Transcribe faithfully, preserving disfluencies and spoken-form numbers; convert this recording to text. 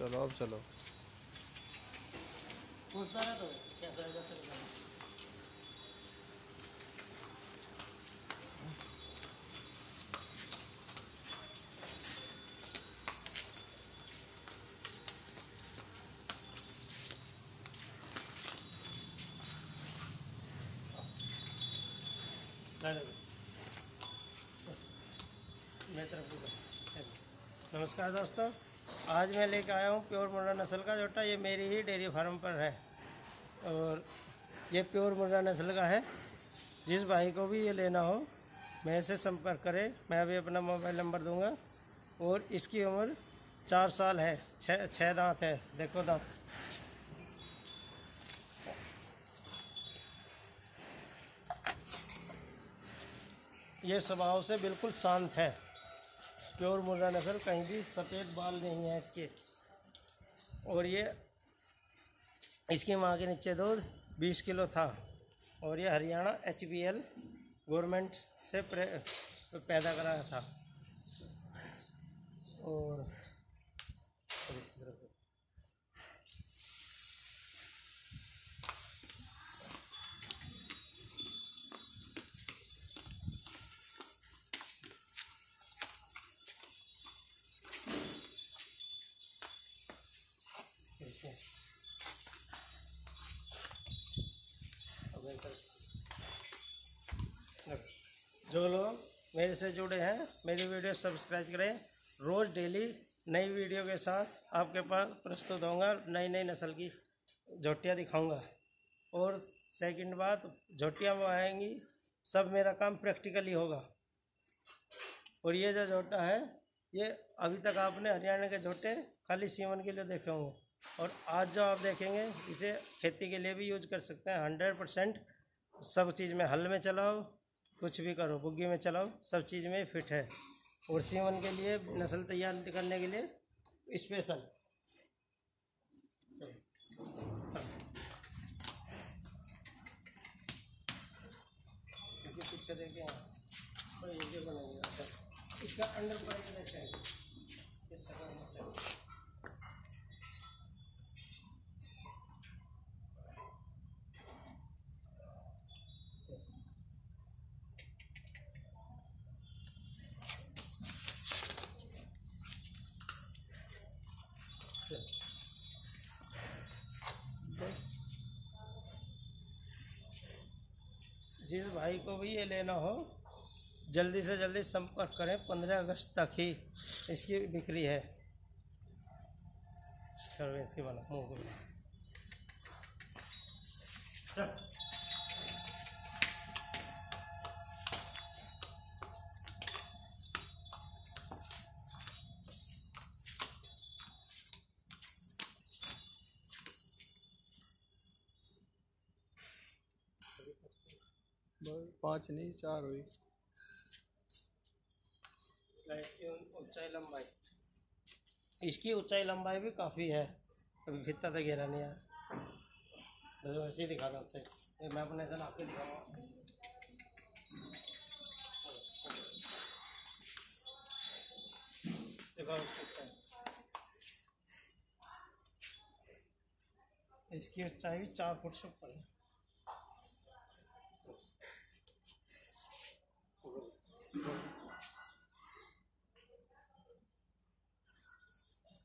चलो अब चलो। पूछता रहा तो कैसा है कैसा है। नमस्कार दोस्तों, आज मैं लेकर आया हूँ प्योर मुर्रा नस्ल का जोटा। ये मेरी ही डेयरी फार्म पर है और ये प्योर मुर्रा नस्ल का है। जिस भाई को भी ये लेना हो मेरे से संपर्क करें। मैं अभी अपना मोबाइल नंबर दूंगा। और इसकी उम्र चार साल है। छः छः दांत है, देखो दांत। ये स्वभाव से बिल्कुल शांत है। प्योर मुर्रा नस्ल, कहीं भी सफ़ेद बाल नहीं है इसके। और ये इसकी माँ के नीचे दूध बीस किलो था। और ये Haryana H B L government से पैदा कराया था। और जो लोग मेरे से जुड़े हैं मेरी वीडियो सब्सक्राइब करें। रोज़ डेली नई वीडियो के साथ आपके पास प्रस्तुत होऊंगा। नई नई नस्ल की झोटियाँ दिखाऊंगा। और सेकंड बात, झोटियाँ वो आएंगी सब मेरा काम प्रैक्टिकली होगा। और ये जो झोटा है ये अभी तक आपने हरियाणा के झोटे खाली सीवन के लिए देखे होंगे। और आज जो आप देखेंगे इसे खेती के लिए भी यूज कर सकते हैं। हंड्रेड परसेंट सब चीज़ में, हल में चलाओ, कुछ भी करो, बुग्गी में चलाओ, सब चीज़ में फिट है। और सीवन के लिए, नस्ल तैयार करने के लिए स्पेशल। पीछे देखें तो ये बनेगा। इसका अंडर प्राइस रहता है। जिस भाई को भी ये लेना हो जल्दी से जल्दी संपर्क करें। पंद्रह अगस्त तक ही इसकी बिक्री है। चलो इसके वाला मुँह को पाँच नहीं चार हुई। इसकी ऊंचाई लंबाई, इसकी ऊंचाई लंबाई भी काफ़ी है। अभी फित्ता तक घेरा नहीं आया। तो वैसे ही दिखाता हूँ ऊंचाई। मैं अपने से नाप के दिखाऊंगा। इसकी ऊंचाई चार फुट से ऊपर है।